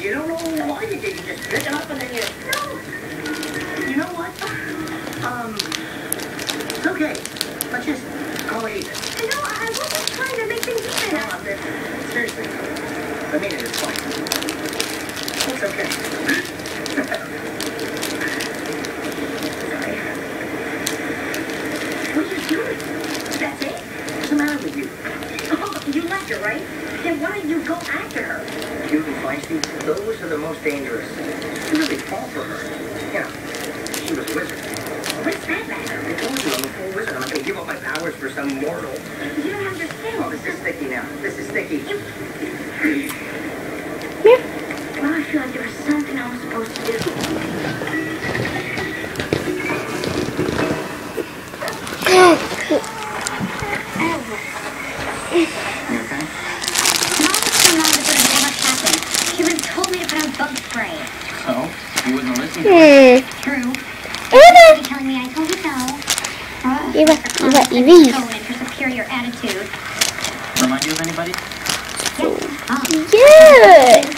You don't know why you did. You just pick it up and then you... No. You know what? It's okay. Let's just call it even. No, I wasn't trying to make things even. No, seriously. I mean it, it's fine. It's okay. Sorry. What are you doing? That's it? What's the matter with you? Oh, you left her, right? Then why did you go after her? Cute and feisty, those are the most dangerous. You really fall for her. Yeah, she was a wizard. What's that matter? I told you I'm a full wizard. I'm not going to give up my powers for some mortal. You don't understand. Oh, this is sticky now. This is sticky. Well, I feel like there was something I was supposed to do. You okay? Mom came on that would have never happened. She would have told me to put on bug spray. So? You wouldn't listen to her? True. You're telling me I told you so. Evie. For superior attitude. Remind you of anybody? Yes. Yes.